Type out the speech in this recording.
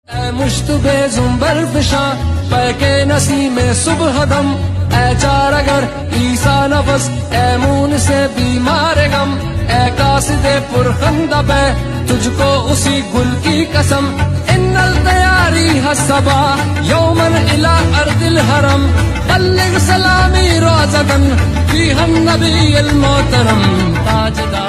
ऐ मुश्तबे जुम्बर फिशा पैके नसी में सुबह दम, ऐ चार अगर ईसा नफस, ऐ मून से बीमार गम, ऐ कासिदे पुरखंदा पे तुझको उसी गुल की कसम। इन्नल तैयारी हसबा यौमन इला अर्दिल हरम, बल्लिग सलामी रोज़तन फी हम नबी अल मोहतरम ताजदार।